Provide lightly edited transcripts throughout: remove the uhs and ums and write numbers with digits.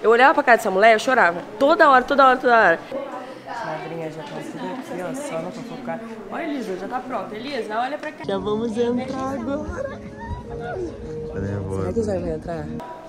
Eu olhava pra cara dessa mulher, eu chorava. Toda hora, toda hora, toda hora. As madrinhas já estão tudo aqui, ó, só não fofocar. Olha, Elisa, já tá pronta. Elisa, olha pra cá. Já vamos entrar agora. Será que o Zé vai entrar?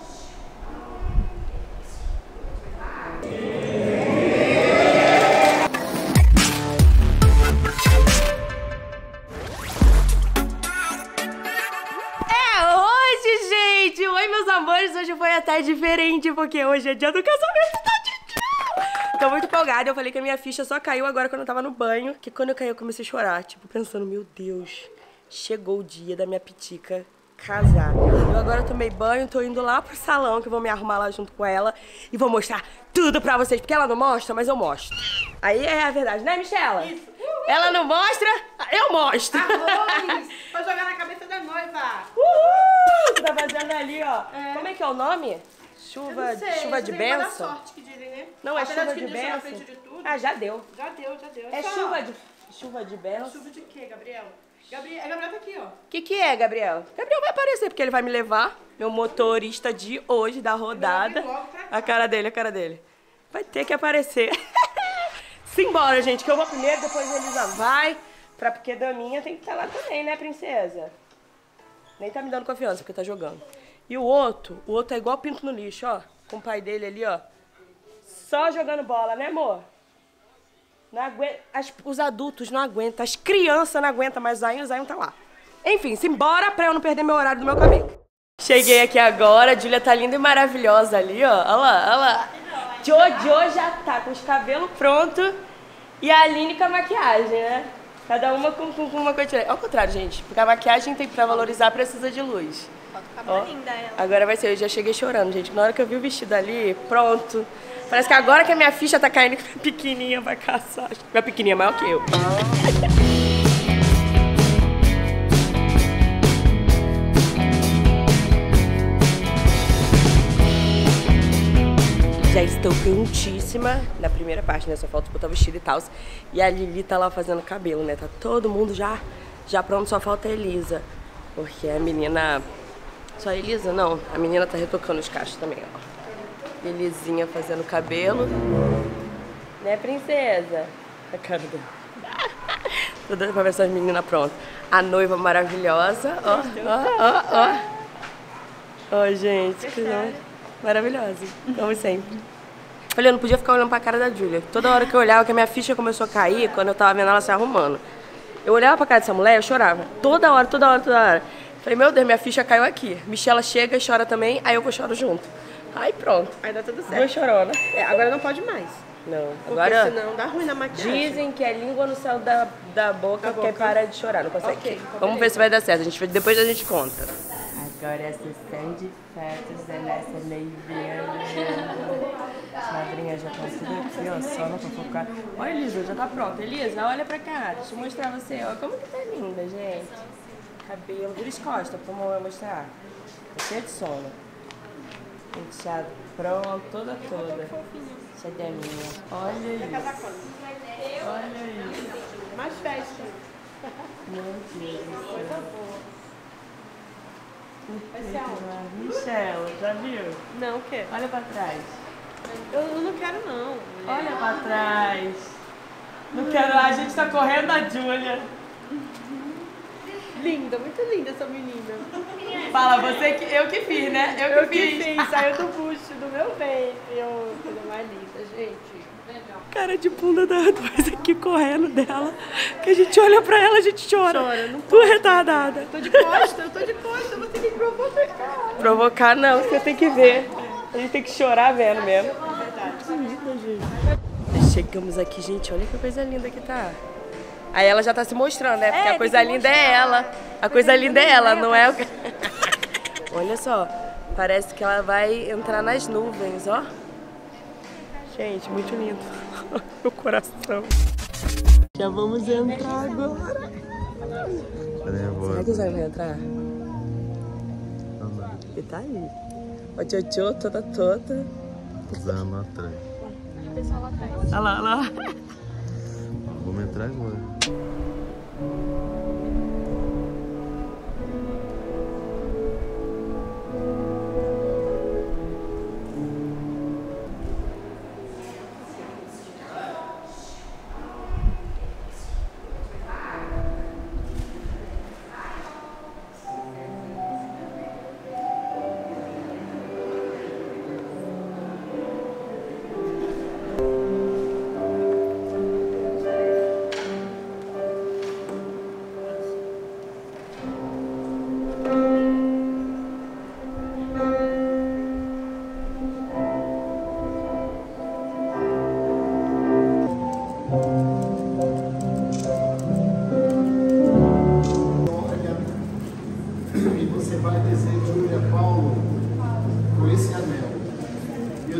Oi, meus amores, hoje foi até diferente, porque hoje é dia do casamento da Tchau. Tô muito empolgada, eu falei que a minha ficha só caiu agora quando eu tava no banho, que quando eu caí eu comecei a chorar, tipo, pensando, meu Deus, chegou o dia da minha pitica casar. Eu agora tomei banho, tô indo lá pro salão, que eu vou me arrumar lá junto com ela e vou mostrar tudo pra vocês, porque ela não mostra, mas eu mostro. Aí é a verdade, né, Michela? Isso. Ela não mostra, eu mostro. Arroz, pra jogar na cabeça da noiva. Você tá fazendo ali, ó. É. Como é que é o nome? Chuva de bênção? Sorte que dizem, né? Não, é chuva de bênção? Ah, já deu. Já deu, já deu. É chuva de bênção? Chuva de quê, Gabriel? Gabriel tá aqui, ó. Que é, Gabriel? Gabriel vai aparecer, porque ele vai me levar. Meu motorista de hoje, da rodada. A cara dele, a cara dele. Vai ter que aparecer. Simbora, gente, que eu vou primeiro, depois a Elisa vai. Porque Daminha tem que estar lá também, né, princesa? Nem tá me dando confiança, porque tá jogando. E o outro é igual pinto no lixo, ó. Com o pai dele ali, ó. Só jogando bola, né, amor? Não aguenta, os adultos não aguentam, as crianças não aguentam, mas o Zion tá lá. Enfim, simbora pra eu não perder meu horário do meu caminho. Cheguei aqui agora, a Júlia tá linda e maravilhosa ali, ó. Olha lá, olha lá. Jojo já tá com os cabelos prontos e a Aline com a maquiagem, né? Cada uma com uma coisa diferente. Ao contrário, gente, porque a maquiagem tem pra valorizar precisa de luz. Ó, linda ela. Agora vai ser, eu já cheguei chorando, gente. Na hora que eu vi o vestido ali, pronto. Parece que agora que a minha ficha tá caindo, que minha pequenininha vai caçar. Minha pequenininha é maior que eu. Já estou prontíssima na primeira parte, né? Só falta botar o vestido e tal. E a Lili tá lá fazendo cabelo, né? Tá todo mundo já pronto, só falta a Elisa. Porque a menina... Só a Elisa? Não. A menina tá retocando os cachos também, ó. Elisinha fazendo cabelo. Né, princesa? A cara dela. Tô dando pra ver essas meninas prontas. A noiva maravilhosa. Ó, gente. Que maravilhosa, como sempre. Falei, eu não podia ficar olhando pra cara da Júlia. Toda hora que eu olhava, que a minha ficha começou a cair, quando eu tava vendo ela se arrumando. Eu olhava pra cara dessa mulher, eu chorava. Toda hora, toda hora, toda hora. Falei, meu Deus, minha ficha caiu aqui. Michela chega e chora também, aí eu vou choro junto. Aí pronto. Aí dá tudo certo. Duas choronas. É, agora não pode mais. Não. Porque agora, senão dá ruim na maquiagem. Dizem que é língua no céu da boca que para de chorar, não consegue. Okay, vamos ver se vai dar certo. Depois a gente conta. Agora é a sessão de fotos da nossa noivinha. As madrinhas já estão tudo aqui, ó, só não fofocar. Olha, Elisa, já tá pronta. Elisa, olha pra cá. Deixa eu mostrar você, ó. Como que tá linda, gente. Cabelo, vira as costas, como eu vou mostrar. Tá cheia de sono. Penteado pronto, toda. Cadê a minha? Olha isso. Olha isso. Mais festa. Meu Deus do céu. Vai ser aonde? Michela, já viu? Não, o quê? Olha pra trás. Eu não quero, não. Olha pra trás. Não quero, a gente tá correndo a Júlia. Linda, muito linda essa menina. Fala, você que eu que fiz, né? Eu que fiz. Saiu do bucho do meu ventre. Coisa mais linda, gente. Cara de bunda da dois aqui correndo dela. Que a gente olha pra ela, a gente chora. Não tu retardada. Eu tô de costa, você tem que provocar. Provocar não, você tem que ver. A gente tem que chorar vendo mesmo. É verdade. Que linda, gente. Chegamos aqui, gente, olha que coisa linda que tá. Aí ela já tá se mostrando, né? Porque a coisa linda é ela. A coisa linda é ela, não é o... Olha só, parece que ela vai entrar nas nuvens, ó. Gente, muito lindo. Meu coração. Já vamos entrar agora. Será que o Zé vai entrar? Ele tá aí. Ó, Jojo toda. Zé lá atrás. O pessoal lá atrás. Olha lá, olha lá. Vamos entrar agora.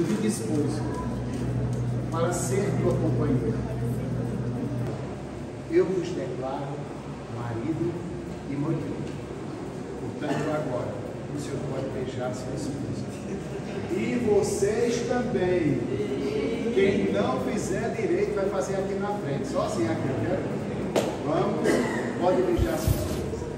eu digo esposo, para ser tua companheira. Eu vos declaro marido e mulher. Portanto, agora, o senhor pode beijar sua esposa. E vocês também. Quem não fizer direito vai fazer aqui na frente. Só assim aqui, eu quero. Vamos, pode beijar sua esposa.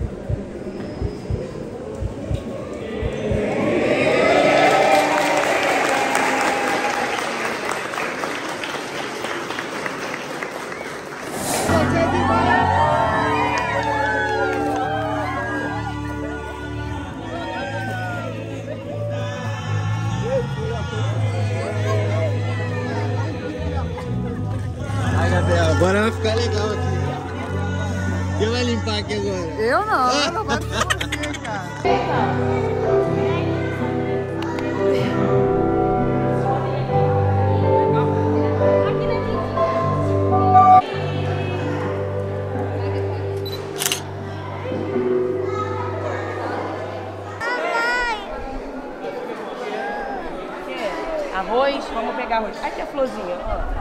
Agora vai ficar legal aqui. Quem vai limpar aqui agora? Eu não gosto de você, cara. Arroz, vamos pegar arroz. Aqui a florzinha, ó.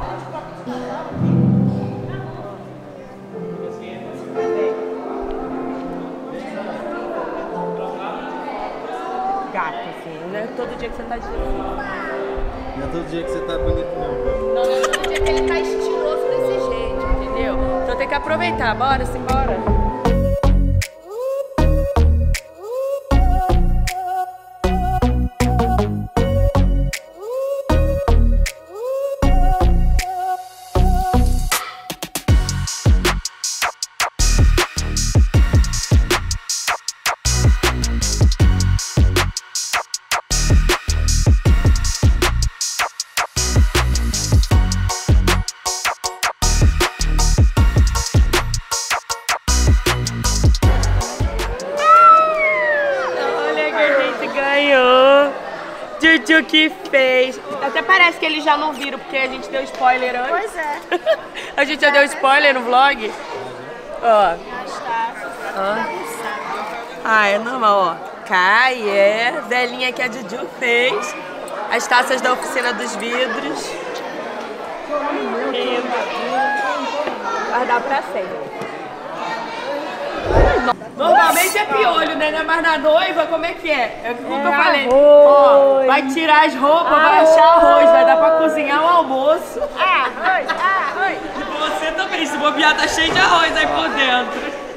Gato, assim, não é todo dia que você tá de... Não é todo dia que você tá bonito, não. Não é todo dia que ele tá estiloso desse jeito, entendeu? Então tem que aproveitar, bora, simbora. Juju que fez. Até parece que eles já não viram, porque a gente deu spoiler antes. Pois é. A gente já deu spoiler no vlog. Ó. Ah, é normal, ó. Cai, velhinha que a Juju fez. As taças da oficina dos vidros. Guardar pra sempre. Normalmente é piolho, né? Mas na noiva, como é que é? É o que eu falei. Ó, vai tirar as roupas, vai achar arroz, vai dar pra cozinhar o almoço. Arroz. E você também, se bobear, tá cheio de arroz aí por dentro.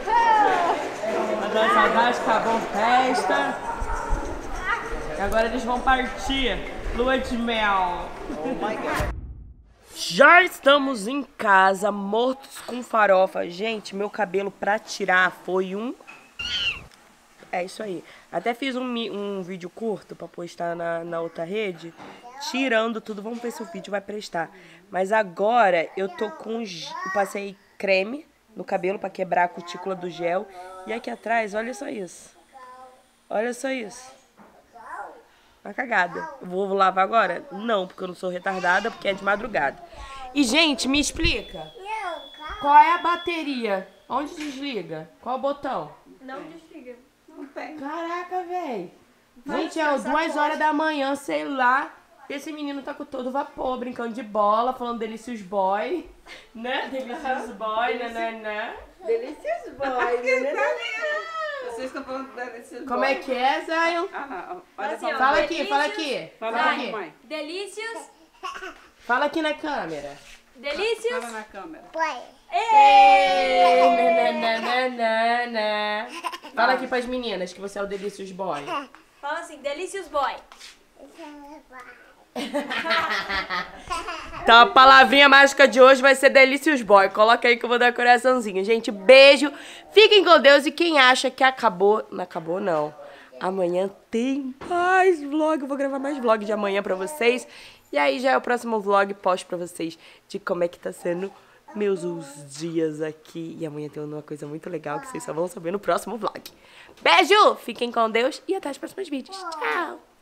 A dona Saudade acabou festa. E agora eles vão partir. Lua de mel. Oh my God. Já estamos em casa, mortos com farofa. Gente, meu cabelo pra tirar foi um... É isso aí. Até fiz um vídeo curto pra postar na outra rede, tirando tudo. Vamos ver se o vídeo vai prestar. Mas agora eu tô com... Eu passei creme no cabelo pra quebrar a cutícula do gel. E aqui atrás, olha só isso. Olha só isso. Uma cagada. Eu vou lavar agora? Não, porque eu não sou retardada, porque é de madrugada. E, gente, me explica. Qual é a bateria? Onde desliga? Qual o botão? Não desliga. Não pega. Caraca, velho. Gente, é 2 horas da manhã, sei lá. Esse menino tá com todo vapor, brincando de bola, falando Delicious Boy. Né? Delicious Boy, né? Delicious boy. Vocês estão falando Delicious Boy. Como é que é, Zion? Fala aqui, fala aqui. Fala aqui. Delícios. Fala aqui na câmera. Delícios. Fala na câmera. Fala aqui pras meninas que você é o Delicious Boy. Fala assim, Delicious Boy. Então a palavrinha mágica de hoje vai ser Delicious Boy. Coloca aí que eu vou dar coraçãozinho. Gente, beijo. Fiquem com Deus. E quem acha que acabou... Não acabou, não. Amanhã tem mais vlog. Eu vou gravar mais vlog de amanhã pra vocês. E aí já é o próximo vlog. Posto pra vocês de como é que tá sendo meus dias aqui. E amanhã tem uma coisa muito legal que vocês só vão saber no próximo vlog. Beijo! Fiquem com Deus e até os próximos vídeos. Tchau!